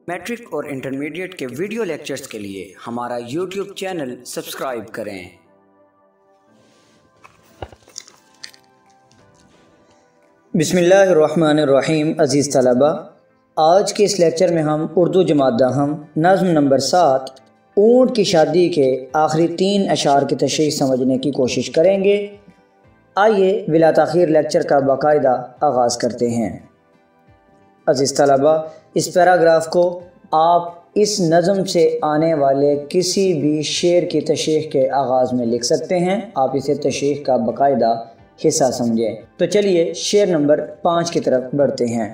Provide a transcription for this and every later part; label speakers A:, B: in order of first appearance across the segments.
A: Matric اور intermediate کے video lectures کے لیے ہمارا یوٹیوب چینل سبسکرائب کریں۔
B: بسم اللہ الرحمن الرحیم۔ عزیز طلبہ، آج کے اس لیکچر میں ہم اردو جماعت داہم نظم نمبر 7 اونٹ کی شادی کے آخری 3 اشعار کی تشریح سمجھنے کی کوشش کریں گے۔ آئیے بلا تاخیر لیکچر کا باقاعدہ آغاز کرتے ہیں۔ عزیز طلبہ، اس پیراگراف کو آپ اس نظم سے آنے والے کسی بھی شعر کی تشریح کے آغاز میں لکھ سکتے ہیں۔ آپ اسے تشریح کا باقاعدہ حصہ سمجھیں۔ تو چلیے شعر نمبر 5 کی طرف بڑھتے ہیں۔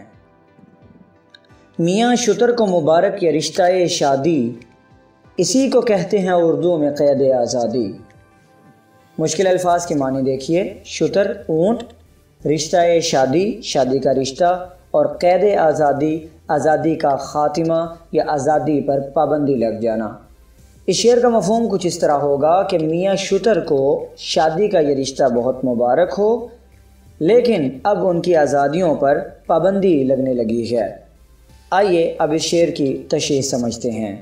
B: میاں شتر کو مبارک یہ رشتہ شادی، اسی کو کہتے ہیں اردو میں قید آزادی۔ مشکل الفاظ کے معنی دیکھیے۔ شتر اونٹ، رشتہ شادی شادی کا رشتہ، اور قید آزادی آزادی کا خاتمہ یا آزادی پر پابندی لگ جانا۔ اس شعر کا مفہوم کچھ اس طرح ہوگا کہ میاں شتر کو شادی کا یہ رشتہ بہت مبارک ہو، لیکن اب ان کی آزادیوں پر پابندی لگنے لگی ہے۔ آئیے اب اس شعر کی تشریح سمجھتے ہیں۔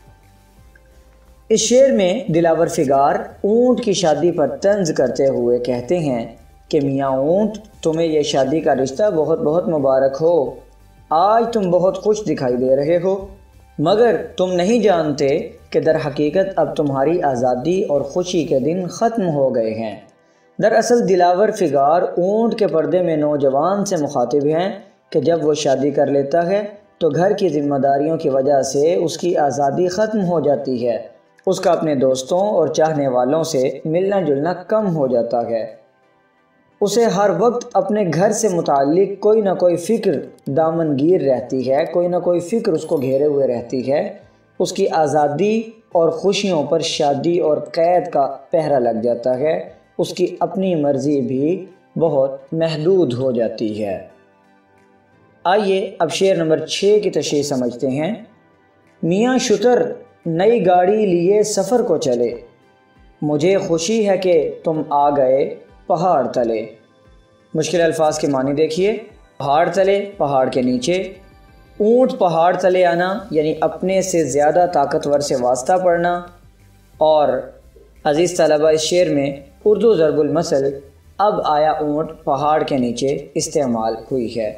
B: اس شعر میں دلاور فگار اونٹ کی شادی پر طنز کرتے ہوئے کہتے ہیں کہ میاں اونٹ، تمہیں یہ شادی کا رشتہ بہت بہت مبارک ہو، آج تم بہت خوش دکھائی دے رہے ہو، مگر تم نہیں جانتے کہ در حقیقت اب تمہاری آزادی اور خوشی کے دن ختم ہو گئے ہیں۔ دراصل دلاور فگار اونٹ کے پردے میں نوجوان سے مخاطب ہیں کہ جب وہ شادی کر لیتا ہے تو گھر کی ذمہ داریوں کی وجہ سے اس کی آزادی ختم ہو جاتی ہے، اس کا اپنے دوستوں اور چاہنے والوں سے ملنا جلنا کم ہو جاتا ہے، اسے ہر وقت اپنے گھر سے متعلق کوئی نہ کوئی فکر دامن گیر رہتی ہے، کوئی نہ کوئی فکر اس کو گھیرے ہوئے رہتی ہے، اس کی آزادی اور خوشیوں پر شادی اور قید کا پہرا لگ جاتا ہے، اس کی اپنی مرضی بھی بہت محدود ہو جاتی ہے۔ آئیے اب شعر نمبر 6 کی تشریح سمجھتے ہیں۔ میاں شتر نئی گاڑی لیے سفر کو چلے، مجھے خوشی ہے کہ تم آ گئے پہاڑ تلے۔ مشکل الفاظ کے معنی دیکھیے۔ پہاڑ تلے، پہاڑ کے نیچے۔ اونٹ پہاڑ تلے آنا یعنی اپنے سے زیادہ طاقتور سے واسطہ پڑنا، اور عزیز طلبہ اس شعر میں اردو ضرب المثل اب آیا اونٹ پہاڑ کے نیچے استعمال ہوئی ہے۔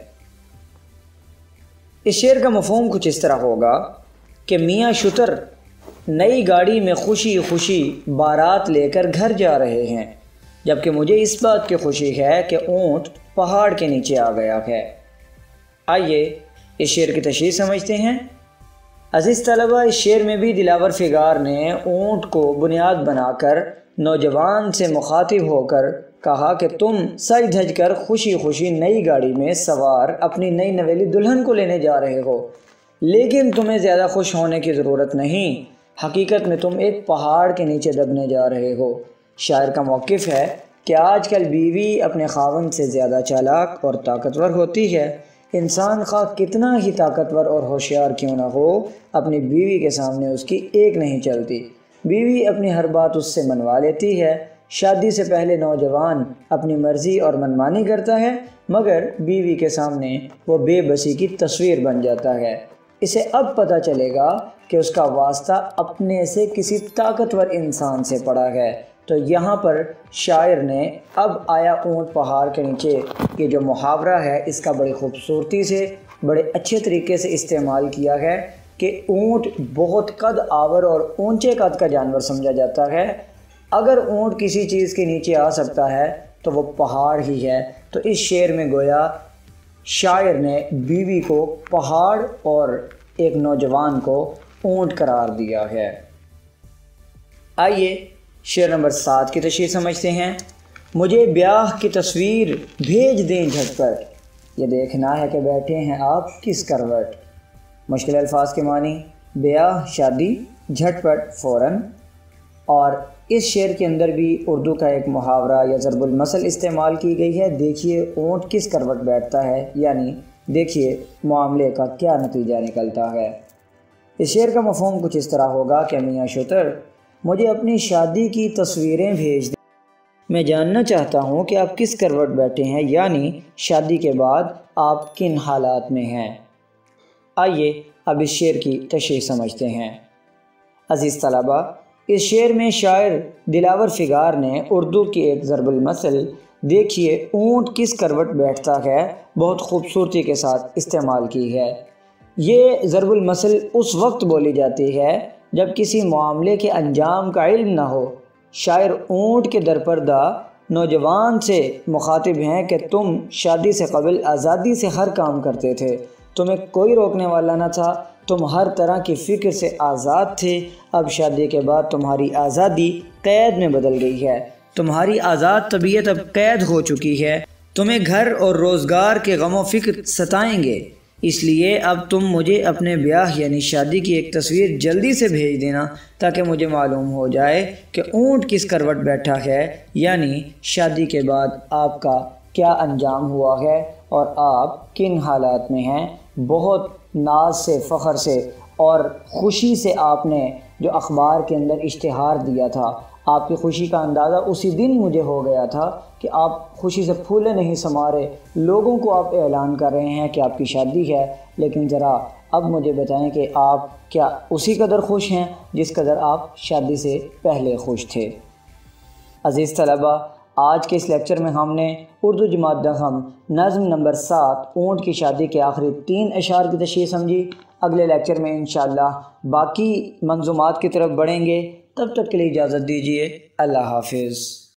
B: اس شعر کا مفہوم کچھ اس طرح ہوگا کہ میاں شتر نئی گاڑی میں خوشی خوشی بارات لے کر گھر جا رہے ہیں، جبکہ مجھے اس بات کی خوشی ہے کہ اونٹ پہاڑ کے نیچے آ گیا ہے۔ آئیے اس شعر کی تشریح سمجھتے ہیں۔ عزیز طلبہ، اس شعر میں بھی دلاور فگار نے اونٹ کو بنیاد بنا کر نوجوان سے مخاطب ہو کر کہا کہ تم سج دھج کر خوشی خوشی نئی گاڑی میں سوار اپنی نئی نویلی دلہن کو لینے جا رہے ہو، لیکن تمہیں زیادہ خوش ہونے کی ضرورت نہیں، حقیقت میں تم ایک پہاڑ کے نیچے دبنے جا رہے ہو۔ شاعر کا موقف ہے کہ آج کل بیوی اپنے خاوند سے زیادہ چالاک اور طاقتور ہوتی ہے۔ انسان خواہ کتنا ہی طاقتور اور ہوشیار کیوں نہ ہو، اپنی بیوی کے سامنے اس کی ایک نہیں چلتی۔ بیوی اپنی ہر بات اس سے منوا لیتی ہے۔ شادی سے پہلے نوجوان اپنی مرضی اور منمانی کرتا ہے، مگر بیوی کے سامنے وہ بے بسی کی تصویر بن جاتا ہے۔ اسے اب پتہ چلے گا کہ اس کا واسطہ اپنے سے کسی طاقتور انسان سے پڑا ہے۔ تو یہاں پر شاعر نے اب آیا اونٹ پہاڑ کے نیچے یہ جو محاورہ ہے اس کا بڑی خوبصورتی سے بڑے اچھے طریقے سے استعمال کیا ہے کہ اونٹ بہت قد آور اور اونچے قد کا جانور سمجھا جاتا ہے۔ اگر اونٹ کسی چیز کے نیچے آ سکتا ہے تو وہ پہاڑ ہی ہے۔ تو اس شعر میں گویا شاعر نے بیوی کو پہاڑ اور ایک نوجوان کو اونٹ قرار دیا ہے۔ آئیے شعر نمبر 7 کی تشریح سمجھتے ہیں۔ مجھے بیاہ کی تصویر بھیج دیں جھٹ پٹ، یہ دیکھنا ہے کہ بیٹھے ہیں آپ کس کروٹ۔ مشکل الفاظ کے معنی بیاہ شادی، جھٹ پٹ فوراً، اور اس شعر کے اندر بھی اردو کا ایک محاورہ یا ضرب المثل استعمال کی گئی ہے۔ دیکھیے اونٹ کس کروٹ بیٹھتا ہے، یعنی دیکھیے معاملے کا کیا نتیجہ نکلتا ہے۔ اس شعر کا مفہوم کچھ اس طرح ہوگا کہ میاں شتر مجھے اپنی شادی کی تصویریں بھیج دیں، میں جاننا چاہتا ہوں کہ آپ کس کروٹ بیٹھے ہیں، یعنی شادی کے بعد آپ کن حالات میں ہیں۔ آئیے اب اس شعر کی تشریح سمجھتے ہیں۔ عزیز طلبہ، اس شعر میں شاعر دلاور فگار نے اردو کی ایک ضرب المثل دیکھیے اونٹ کس کروٹ بیٹھتا ہے بہت خوبصورتی کے ساتھ استعمال کی ہے۔ یہ ضرب المثل اس وقت بولی جاتی ہے جب کسی معاملے کے انجام کا علم نہ ہو۔ شاعر اونٹ کے درپردہ نوجوان سے مخاطب ہیں کہ تم شادی سے قبل آزادی سے ہر کام کرتے تھے، تمہیں کوئی روکنے والا نہ تھا، تم ہر طرح کی فکر سے آزاد تھے۔ اب شادی کے بعد تمہاری آزادی قید میں بدل گئی ہے، تمہاری آزاد طبیعت اب قید ہو چکی ہے، تمہیں گھر اور روزگار کے غم و فکر ستائیں گے، اس لیے اب تم مجھے اپنے بیاہ یعنی شادی کی ایک تصویر جلدی سے بھیج دینا تاکہ مجھے معلوم ہو جائے کہ اونٹ کس کروٹ بیٹھا ہے، یعنی شادی کے بعد آپ کا کیا انجام ہوا ہے اور آپ کن حالات میں ہیں۔ بہت ناز سے، فخر سے اور خوشی سے آپ نے جو اخبار کے اندر اشتہار دیا تھا، آپ کی خوشی کا اندازہ اسی دن مجھے ہو گیا تھا کہ آپ خوشی سے پھولے نہیں سمارے، لوگوں کو آپ اعلان کر رہے ہیں کہ آپ کی شادی ہے، لیکن ذرا اب مجھے بتائیں کہ آپ کیا اسی قدر خوش ہیں جس قدر آپ شادی سے پہلے خوش تھے۔ عزیز طلبہ، آج کے اس لیکچر میں ہم نے اردو جماعت دہم نظم نمبر 7 اونٹ کی شادی کے آخری 3 اشعار کی تشریح سمجھی۔ اگلے لیکچر میں انشاءاللہ باقی منظومات کی طرف بڑھیں گے، تب تک کے لیے اجازت دیجیے۔ اللہ حافظ۔